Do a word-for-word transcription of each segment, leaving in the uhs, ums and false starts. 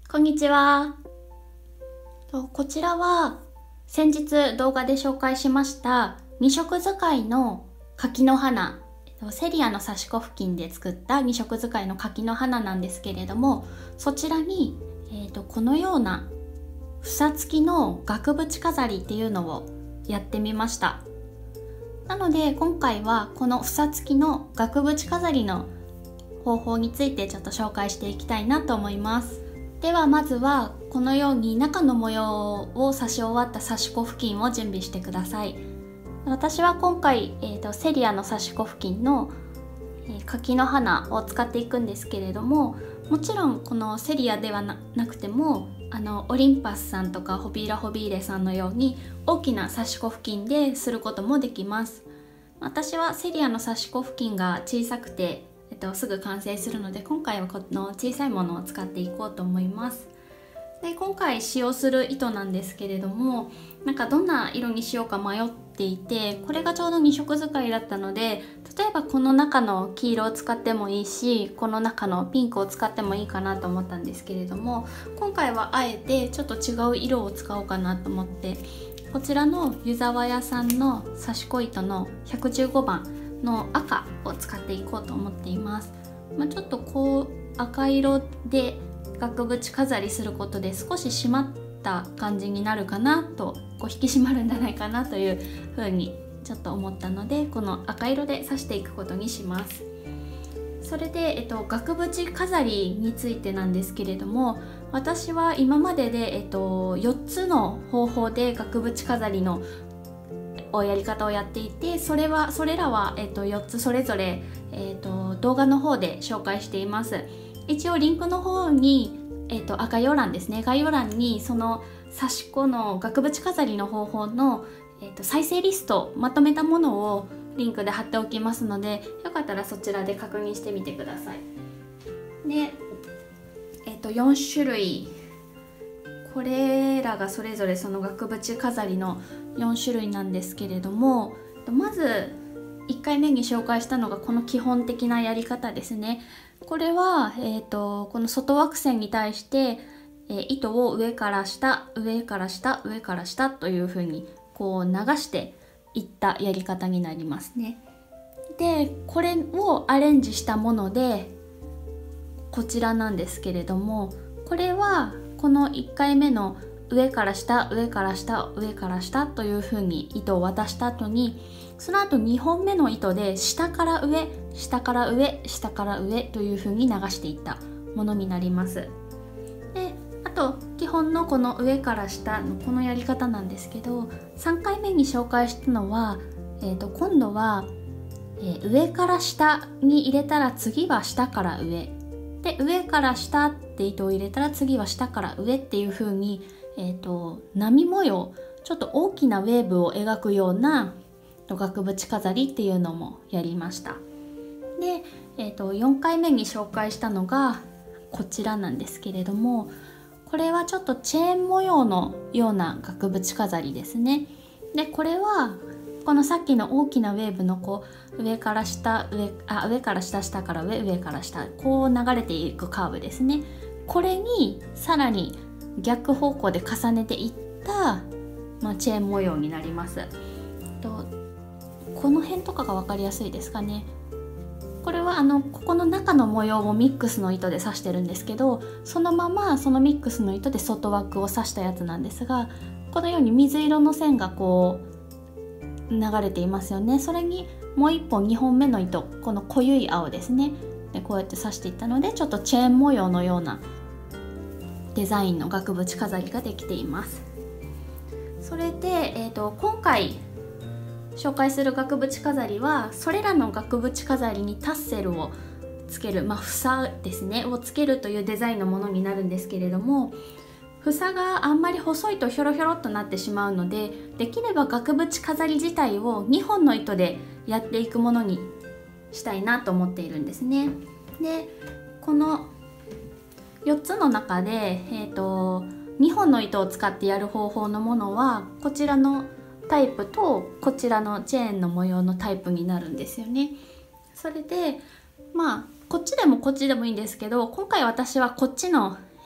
こんにちは。とこちらは先日動画で紹介しましたに色使いの柿の花、セリアの刺し子付近で作ったに色使いの柿の花なんですけれども、そちらに、えーと、このような房付きの額縁飾りっていうのをやってみました。なので今回はこの房付きの額縁飾りの方法についてちょっと紹介していきたいなと思います。ではまずはこのように中の模様を刺し終わった刺し子付近を準備してください。私は今回、えーと、セリアの刺し子付近の、えー、柿の花を使っていくんですけれども、もちろんこのセリアでは な, なくてもあのオリンパスさんとかホビーラホビーレさんのように大きな刺し子付近ですることもできます。私はセリアの刺し子付近が小さくてえっと、すぐ完成するので、今回はこの小さいものを使っていこうと思います。で今回使用する糸なんですけれども、なんかどんな色にしようか迷っていて、これがちょうどに色使いだったので、例えばこの中の黄色を使ってもいいし、この中のピンクを使ってもいいかなと思ったんですけれども、今回はあえてちょっと違う色を使おうかなと思って、こちらの湯沢屋さんの刺し子糸のひゃくじゅうごばんの赤を使っていこうと思っています。まあ、ちょっとこう赤色で額縁飾りすることで少し締まった感じになるかなと、こう引き締まるんじゃないかなというふうにちょっと思ったので、この赤色で刺していくことにします。それで、えっと、額縁飾りについてなんですけれども、私は今までで、えっと、よっつの方法で額縁飾りのやり方をやっていて、それはそれらは、えっと、よっつそれぞれ、えっと、動画の方で紹介しています。一応リンクの方に、えっと、概要欄ですね、概要欄にその刺し子の額縁飾りの方法の、えっと、再生リストまとめたものをリンクで貼っておきますので、よかったらそちらで確認してみてください。で、えっと、よんしゅるい、これらがそれぞれその額縁飾りのよんしゅるいなんですけれども、まずいっかいめに紹介したのがこの基本的なやり方ですね。これは、えーと、この外枠線に対して、えー、糸を上から下上から下上から下というふうにこう流していったやり方になりますね。でこれをアレンジしたものでこちらなんですけれども、これはこのいっかいめの上から下上から下上から下という風に糸を渡した後に、その後にほんめの糸で下から上下から上下から上という風に流していったものになります。であと基本のこの上から下のこのやり方なんですけど、さんかいめに紹介したのは、えー、と今度は、えー、上から下に入れたら次は下から上で、上から下って糸を入れたら次は下から上っていう風に、えーと、波模様、ちょっと大きなウェーブを描くような額縁飾りっていうのもやりました。で、えーと、よんかいめに紹介したのがこちらなんですけれども、これはちょっとチェーン模様のような額縁飾りですね。でこれはこのさっきの大きなウェーブのこう上から下上あ上から下下から上上から下こう流れていくカーブですね。これにさらに逆方向で重ねていった、まあ、チェーン模様になります。とこの辺とかが分かりやすいですかね。これはあのここの中の模様をミックスの糸で刺してるんですけど、そのままそのミックスの糸で外枠を刺したやつなんですが、このように水色の線がこう流れていますよね。それにもういっぽんにほんめの糸、この濃い青ですね、でこうやって刺していったので、ちょっとチェーン模様のようなデザインの額縁飾りができています。それで、えーと、今回紹介する額縁飾りはそれらの額縁飾りにタッセルをつける、まあ房ですねをつけるというデザインのものになるんですけれども、房があんまり細いとひょろひょろっとなってしまうので、できれば額縁飾り自体をにほんの糸でやっていくものにしたいなと思っているんですね。でこのよっつの中で、えーと、にほんの糸を使ってやる方法のものはこちらのタイプとこちらのチェーンの模様のタイプになるんですよね。それでまあこっちでもこっちでもいいんですけど、今回私はこっちの、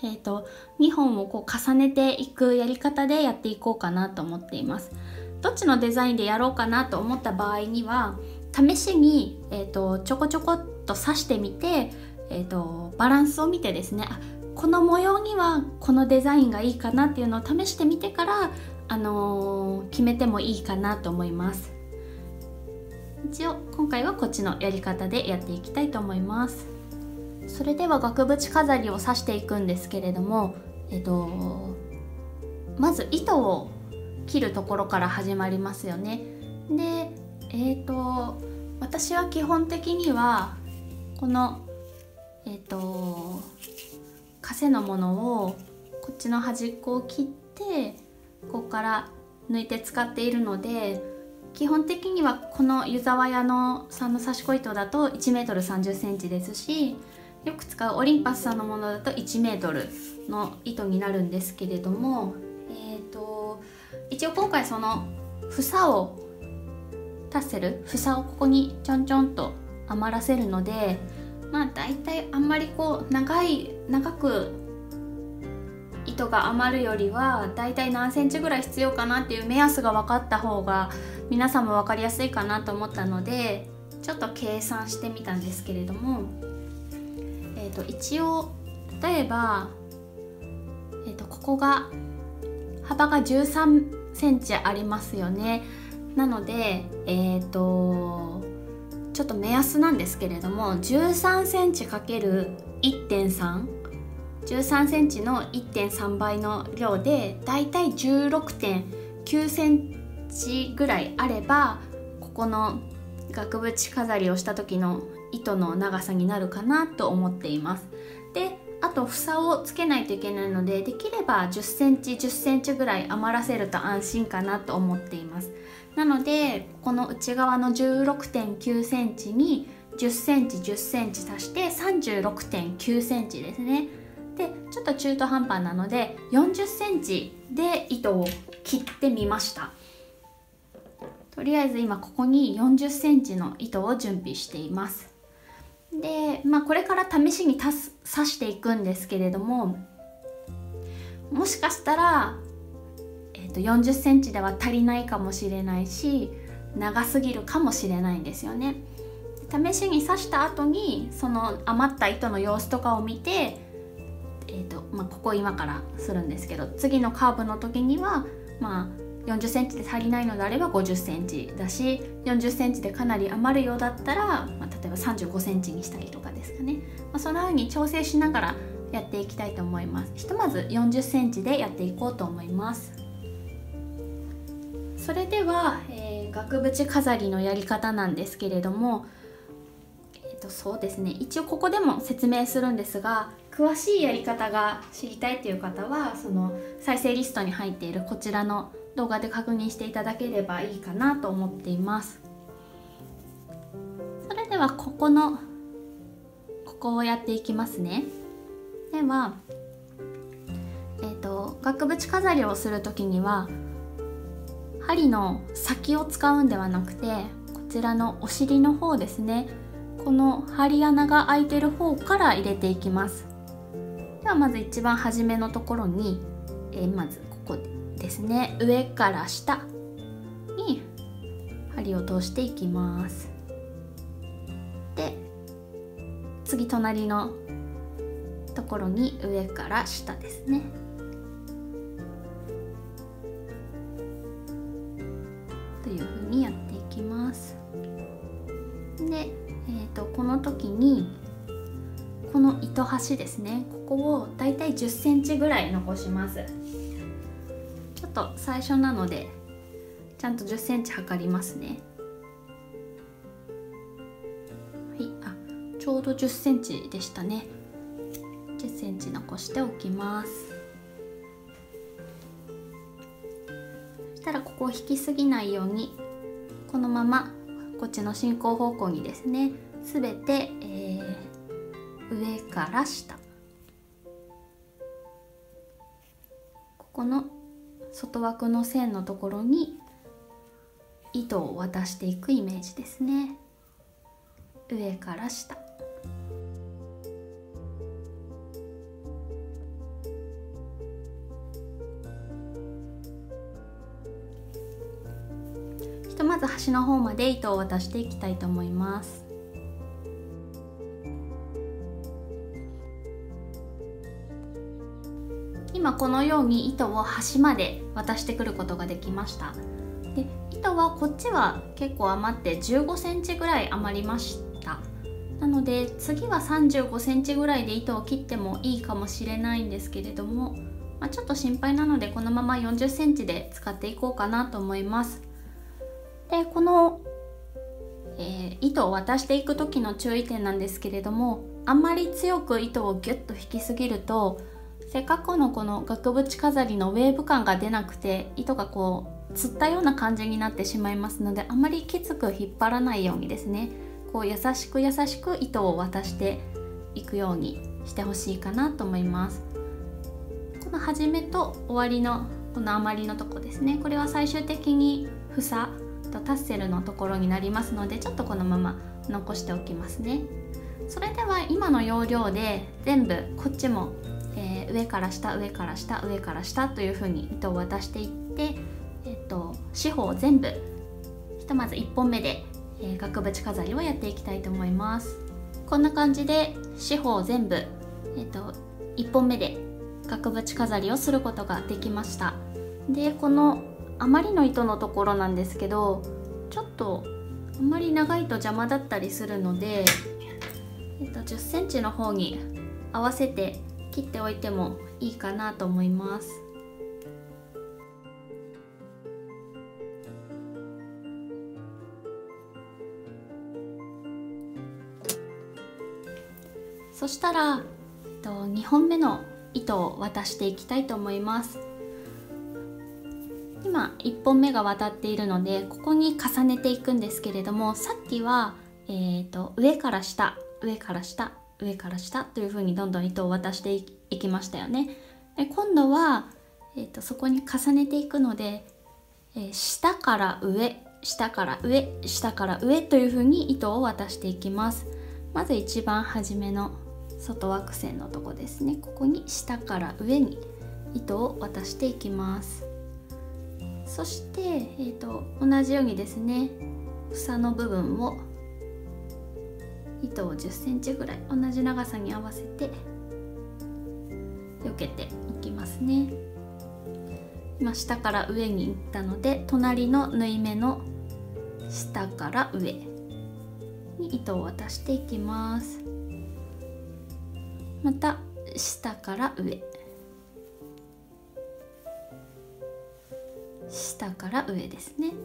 えーと、にほんをこう重ねていくやり方でやっていこうかなと思っています。どっちのデザインでやろうかなと思った場合には、試しに、えーと、ちょこちょこっと刺してみて、えーと、バランスを見てですね、あ、この模様にはこのデザインがいいかなっていうのを試してみてから、あのー、決めてもいいかなと思います。一応今回はこっちのやり方でやっていきたいと思います。それでは額縁飾りを刺していくんですけれども、えっとまず糸を切るところから始まりますよね。で、えっと私は基本的にはこのえっと枷のものをこっちの端っこを切ってここから抜いて使っているので、基本的にはこの湯沢屋のさんの刺し子糸だといちメートルさんじゅっセンチですし、よく使うオリンパスさんのものだといちメートルの糸になるんですけれども、えーと一応今回その房をタッセル房をここにちょんちょんと余らせるので、まあだいたいあんまりこう長い長く糸が余るよりはだいたい何センチぐらい必要かなっていう目安が分かった方が皆さんも分かりやすいかなと思ったので、ちょっと計算してみたんですけれども、えー、と一応例えば、えー、とここが幅がじゅうさんセンチありますよね。なので、えー、とちょっと目安なんですけれども、じゅうさんセンチかけるいってんさん、じゅうさんセンチの いってんさん 倍の量でだいたい じゅうろくてんきゅうセンチぐらいあれば、ここの額縁飾りをした時の糸の長さになるかなと思っています。で、あと房をつけないといけないので、できればじゅっセンチじゅっセンチぐらい余らせると安心かなと思っています。なのでこの内側の じゅうろくてんきゅうセンチにじゅっセンチじゅっセンチ足して さんじゅうろくてんきゅうセンチですね。で、ちょっと中途半端なのでよんじゅっセンチで糸を切ってみました。とりあえず今ここによんじゅっセンチの糸を準備しています。で、まあこれから試しに刺していくんですけれども、もしかしたら、えー、とよんじゅっセンチでは足りないかもしれないし、長すぎるかもしれないんですよね。試しに刺した後にその余った糸の様子とかを見て、えーとまあ、ここ今からするんですけど、次のカーブの時にはまあよんじゅっセンチで足りないのであればごじゅっセンチだし、よんじゅっセンチでかなり余るようだったら、まあ、例えばさんじゅうごセンチにしたりとかですかね。まあ、そのように調整しながらやっていきたいと思います。ひとまずよんじゅっセンチでやっていこうと思います。それでは、えー、額縁飾りのやり方なんですけれども、えーと、そうですね、一応ここでも説明するんですが、詳しいやり方が知りたいという方はその再生リストに入っているこちらの動画で確認していただければいいかなと思っています。それではここのここをやっていきますね。では、えーと、額縁飾りをする時には針の先を使うんではなくて、こちらのお尻の方ですね、この針穴が開いてる方から入れていきます。ではまず一番初めのところに、えー、まずここですね、上から下に針を通していきます。で、次隣のところに上から下ですね。というふうにやっていきます。で、えーと、この時にこの糸端ですね、ここをだいたいじゅっセンチぐらい残します。ちょっと最初なのでちゃんとじゅっセンチ測りますね。はい、あ、ちょうどじゅっセンチでしたね。じゅっセンチ残しておきます。そしたらここを引きすぎないようにこのままこっちの進行方向にですね、すべて、えー、上から下、ここの外枠の線のところに糸を渡していくイメージですね。上から下。 まず端の方まで糸を渡していきたいと思います。今このように糸を端まで渡してくることができました。で糸はこっちは結構余ってじゅうごセンチぐらい余りました。なので次はさんじゅうごセンチぐらいで糸を切ってもいいかもしれないんですけれども、まあ、ちょっと心配なのでこのままよんじゅっセンチで使っていこうかなと思います。でこの、えー、糸を渡していく時の注意点なんですけれども、あんまり強く糸をギュッと引きすぎるとせっかくのこの額縁飾りのウェーブ感が出なくて糸がこうつったような感じになってしまいますので、あまりきつく引っ張らないようにですね、こう優しく優しく糸を渡していくようにしてほしいかなと思います。この始めと終わりのこの余りのとこですね、これは最終的に房とタッセルのところになりますので、ちょっとこのまま残しておきますね。それでは今の要領で全部こっちも、えー、上から下上から下上から下というふうに糸を渡していって、えっと、四方全部ひとまずいっぽんめで、えー、額縁飾りをやっていきたいと思います。こんな感じで四方全部、えっと、いっぽんめで額縁飾りをすることができました。でこの余りの糸のところなんですけど、ちょっとあんまり長いと邪魔だったりするので、えっと、じゅっセンチの方に合わせて切っておいてもいいかなと思います。そしたら、えっと、にほんめの糸を渡していきたいと思います。今いっぽんめが渡っているのでここに重ねていくんですけれども、さっきは、えーと、上から下上から下上から下というふうにどんどん糸を渡していきましたよね。で今度は、えーと、そこに重ねていくので、えー、下から上下から上下から上というふうに糸を渡していきます。まず一番初めの外枠線のとこですね、ここに下から上に糸を渡していきます。そして、えーと、同じようにですね、房の部分を糸をじゅっセンチぐらい同じ長さに合わせて避けていきますね。今下から上に行ったので、隣の縫い目の下から上に糸を渡していきます。また下から上下から上ですね。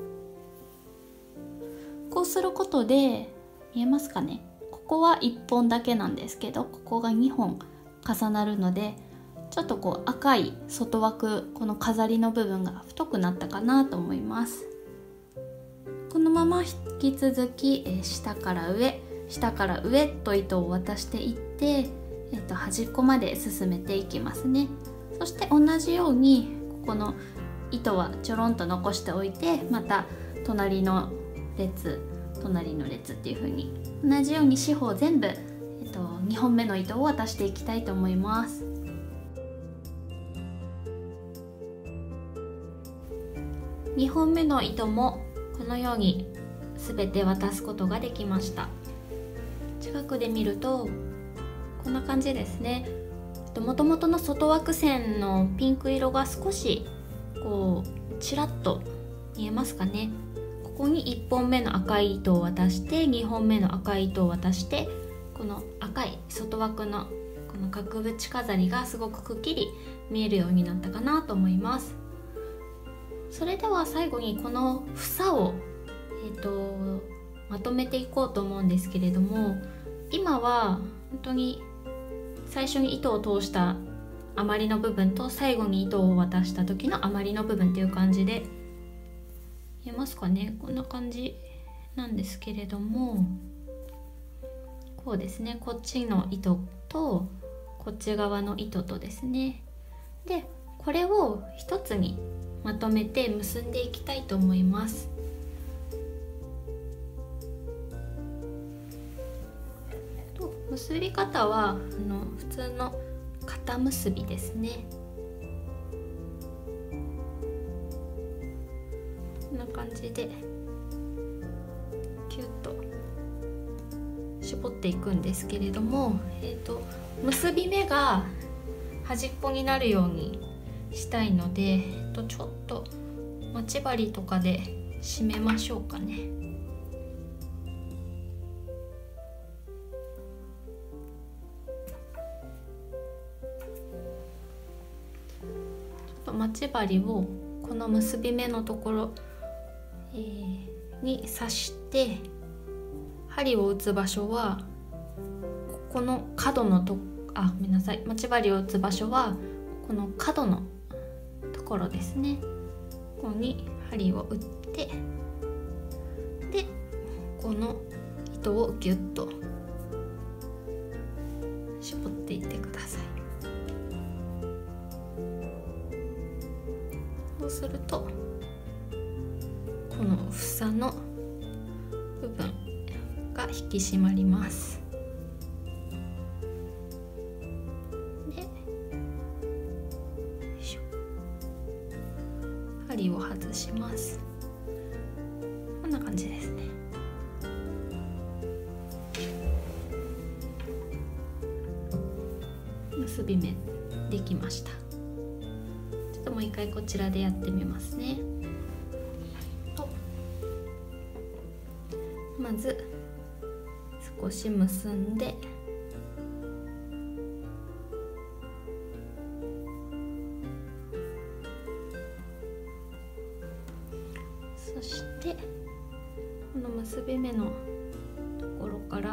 こうすることで見えますかね、ここはいっぽんだけなんですけど、ここがにほん重なるので、ちょっとこう赤い外枠、この飾りの部分が太くなったかなと思います。このまま引き続き、えー、下から上下から上と糸を渡していって、えー、と端っこまで進めていきますね。そして同じようにここの糸はちょろんと残しておいて、また隣の列隣の列っていう風に同じように四方全部、えっと、にほんめの糸を渡していきたいと思います。にほんめの糸もこのように全て渡すことができました。近くで見るとこんな感じですね。もともとの外枠線のピンク色が少しこうちらっと見えますかね。ここにいっぽんめの赤い糸を渡して、にほんめの赤い糸を渡して、この赤い外枠のこの額縁飾りがすごくくっきり見えるようになったかなと思います。それでは最後にこの房を、えーと、まとめていこうと思うんですけれども、今は本当に最初に糸を通した余りの部分と最後に糸を渡した時の余りの部分っていう感じで、見えますかね、こんな感じなんですけれども、こうですね、こっちの糸とこっち側の糸とですね、でこれを一つにまとめて結んでいきたいと思います。と結び方はあの普通の肩結びですね。こんな感じで絞っていくんですけれども、えーと、結び目が端っこになるようにしたいので、えーと、ちょっと待ち針とかで締めましょうかね。待ち針をこの結び目のところ、えー、に刺して、針を打つ場所はここの角のとあごめんなさい待ち針を打つ場所はこの角のところですね。ここに針を打って、でこの糸をギュッと絞っていってください。そうするとこの房の部分が引き締まります。で、よいしょ、針を外します。こんな感じですね。結び目できました。ちょっともう一回こちらでやってみますね。とまず少し結んで、そしてこの結び目のところから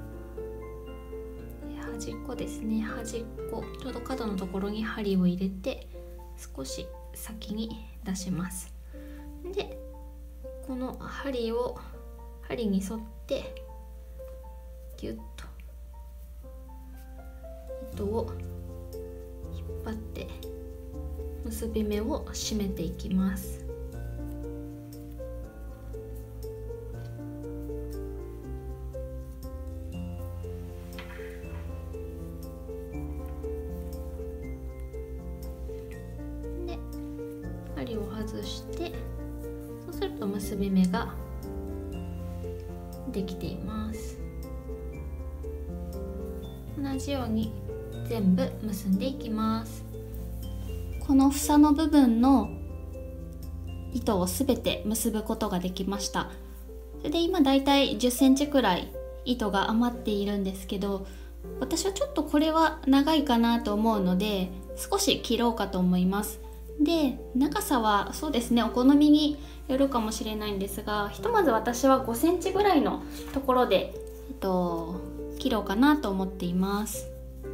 端っこですね、端っこちょうど角のところに針を入れて少し先に出します。でこの針を針に沿ってギュッと糸を引っ張って結び目を締めていきます。で針を外して、そうすると結び目ができています。同じように全部結んでいきます。この房の部分の糸をすべて結ぶことができました。それで今だいたいじゅっセンチくらい糸が余っているんですけど、私はちょっとこれは長いかなと思うので少し切ろうかと思います。で長さはそうですね、お好みによるかもしれないんですが、ひとまず私はごセンチぐらいのところで、えっと、切ろうかなと思っています。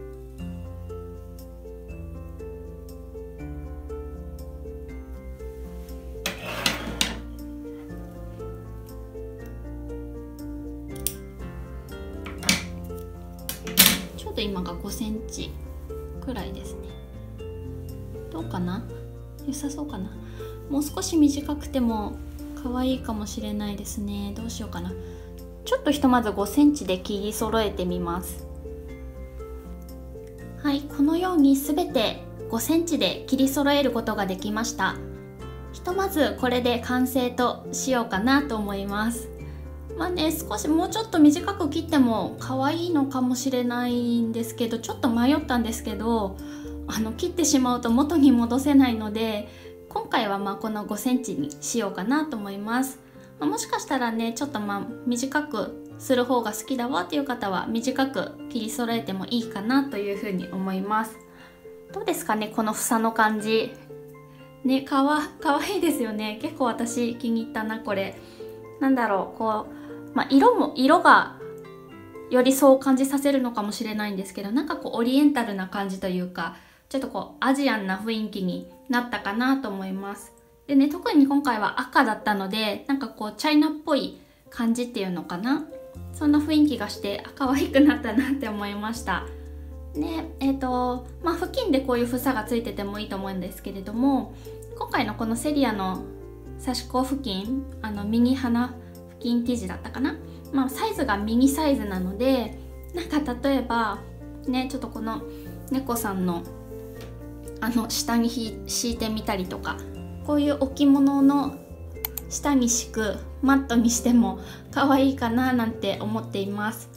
ちょうど今がごセンチくらいですね。どうかな？良さそうかな。もう少し短くても可愛いかもしれないですね。どうしようかな。ちょっとひとまずごセンチで切り揃えてみます。はい、このようにすべてごセンチで切り揃えることができました。ひとまずこれで完成としようかなと思います。まあね、少しもうちょっと短く切っても可愛いのかもしれないんですけど、ちょっと迷ったんですけど、あの切ってしまうと元に戻せないので、今回はまあこのごセンチにしようかなと思います。まあ、もしかしたらね、ちょっとまあ短くする方が好きだわっていう方は短く切り揃えてもいいかなというふうに思います。どうですかね、この房の感じね、かわかわいいですよね。結構私気に入ったなこれ。なんだろう、こう、まあ、色も色がよりそう感じさせるのかもしれないんですけど、なんかこうオリエンタルな感じというか、ちょっとこうアジアンな雰囲気になったかなと思います。でね、特に今回は赤だったので、なんかこうチャイナっぽい感じっていうのかな、そんな雰囲気がして可愛くなったなって思いました。ね、えっとまあ付近でこういう房がついててもいいと思うんですけれども、今回のこのセリアの刺し子付近、あの右鼻付近生地だったかな、まあサイズがミニサイズなので、なんか例えばね、ちょっとこの猫さんのあの下に敷いてみたりとか、こういう置物の下に敷くマットにしても可愛いかななんて思っています。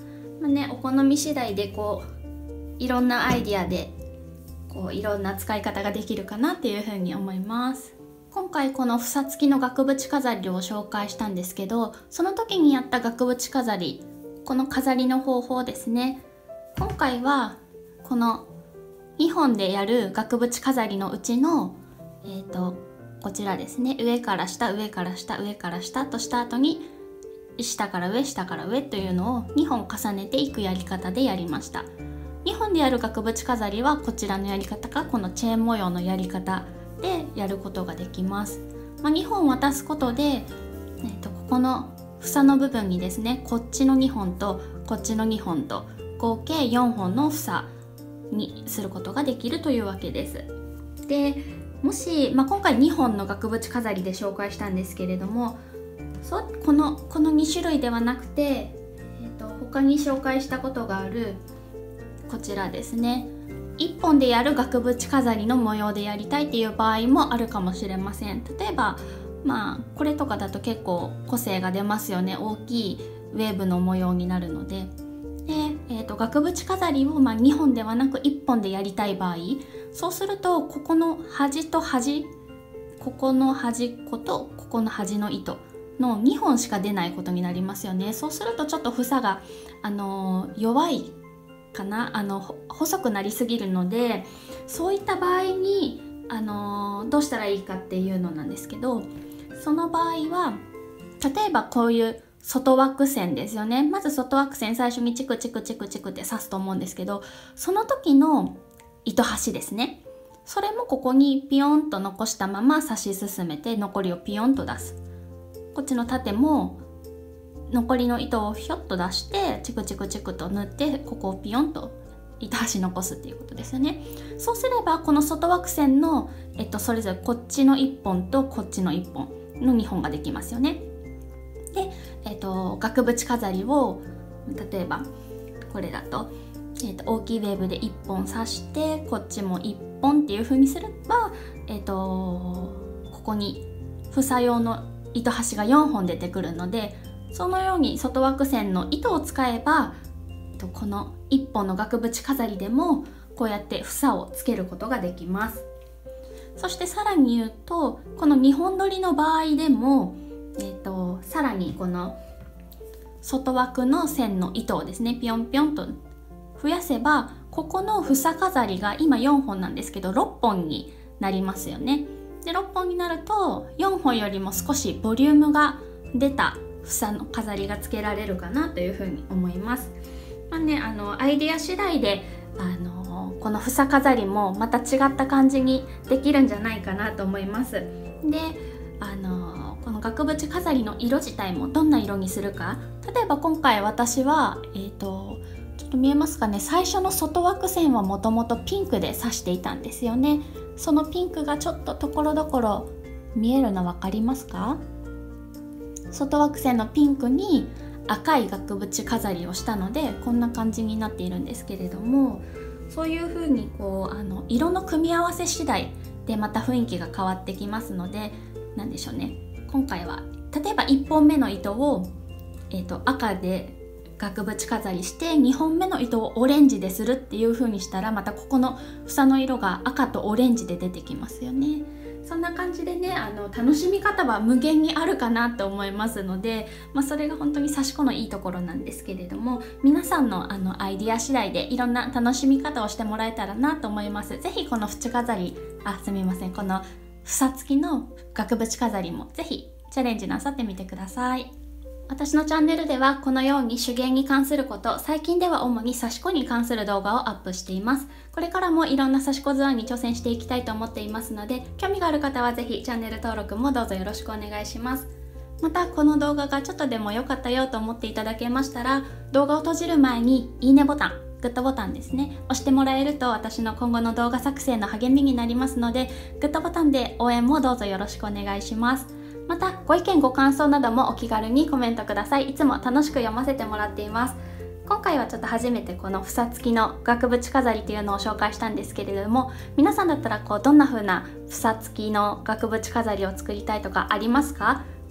まあね、お好み次第でこういろんなアイディアでこういろんな使い方ができるかなっていうふうに思います。今回この房付きの額縁飾りを紹介したんですけど、その時にやった額縁飾り、この飾りの方法ですね。今回はこのにほんでやる額縁飾りのうちの、えーと、こちらですね、上から下上から下上から下とした後に下から上下から上というのをにほん重ねていくやり方でやりました。にほんでやる額縁飾りはこちらのやり方かこのチェーン模様のやり方でやることができます。まあ、にほん渡すことで、えーと、ここの房の部分にですね、こっちのにほんとこっちのにほんと合計よんほんの房にすることができるというわけです。でもし、まあ、今回にほんの額縁飾りで紹介したんですけれども、そこのこのにしゅるいではなくて、えーと、他に紹介したことがあるこちらですね、いっぽんでやる額縁飾りの模様でやりたいっていう場合もあるかもしれません。例えばまあこれとかだと結構個性が出ますよね。大きいウェーブの模様になるので。で、えーと、額縁飾りをまあにほんではなくいっぽんでやりたい場合、そうするとここの端と端、ここの端っことここの端の糸のにほんしか出ないことになりますよね。そうするとちょっと房が、あのー、弱いかな、あの細くなりすぎるので、そういった場合に、あのー、どうしたらいいかっていうのなんですけど、その場合は例えばこういう外枠線ですよね。まず外枠線最初にチクチクチクチクって刺すと思うんですけど、その時の糸端ですね、それもここにピヨンと残したまま刺し進めて残りをピヨンと出す。こっちの縦も残りの糸をひょっと出してチクチクチクと縫って、ここをピヨンと糸端残すっていうことですよね。そうすればこの外枠線の、えっと、それぞれこっちのいっぽんとこっちのいっぽんのにほんができますよね。で、えっと、額縁飾りを例えばこれだと、えっと、大きいウェーブでいっぽん刺してこっちもいっぽんっていう風にすれば、えっと、ここに房用の糸端がよんほん出てくるので、そのように外枠線の糸を使えばこのいっぽんの額縁飾りでもこうやって房をつけることができます。そしてさらに言うと、このにほん取りの場合でも、えーと、さらにこの外枠の線の糸をですねピヨンピヨンと増やせば、ここの房飾りが今よんほんなんですけどろっぽんになりますよね。でろっぽんになるとよんほんよりも少しボリュームが出た房の飾りがつけられるかなというふうに思います。まあね、あのアイデア次第であのこの房飾りもまた違った感じにできるんじゃないかなと思います。で、あのこの額縁飾りの色自体もどんな色にするか、例えば今回私は、えーと、ちょっと見えますかね、最初の外枠線はもともとピンクで刺していたんですよね。そのピンクがちょっとところどころ見えるの分かりますか？外枠線のピンクに赤い額縁飾りをしたのでこんな感じになっているんですけれども、そういう風にこうあの色の組み合わせ次第でまた雰囲気が変わってきますので、なんでしょうね、今回は例えばいっぽんめの糸を、えーと、赤で額縁飾りしてにほんめの糸をオレンジでするっていう風にしたら、またここの房の色が赤とオレンジで出てきますよね。そんな感じでね、あの楽しみ方は無限にあるかなと思いますので、まあ、それが本当に刺し子のいいところなんですけれども、皆さんのあのアイディア次第でいろんな楽しみ方をしてもらえたらなと思います。ぜひこの縁飾り、あ、すみません、この房付きの額縁飾りもぜひチャレンジなさってみてください。私のチャンネルではこのように手芸に関すること、最近では主に刺し子に関する動画をアップしています。これからもいろんな刺し子図案に挑戦していきたいと思っていますので、興味がある方はぜひチャンネル登録もどうぞよろしくお願いします。またこの動画がちょっとでも良かったよと思っていただけましたら、動画を閉じる前にいいねボタン、グッドボタンですね、押してもらえると私の今後の動画作成の励みになりますので、グッドボタンで応援もどうぞよろしくお願いします。またご意見ご感想などもお気軽にコメントください。いつも楽しく読ませてもらっています。今回はちょっと初めてこの房付きの額縁飾りというのを紹介したんですけれども、皆さんだったらこうどんな風な房付きの額縁飾りを作りたいとかありますか？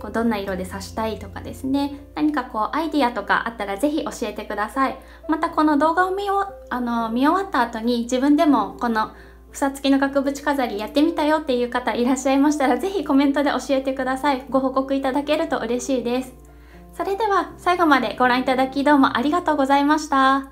こうどんな色で刺したいとかですね、何かこうアイディアとかあったらぜひ教えてください。またこの動画を見おあの見終わった後に自分でもこの房付きの額縁飾りやってみたよっていう方いらっしゃいましたら、ぜひコメントで教えてください。ご報告いただけると嬉しいです。それでは最後までご覧いただきどうもありがとうございました。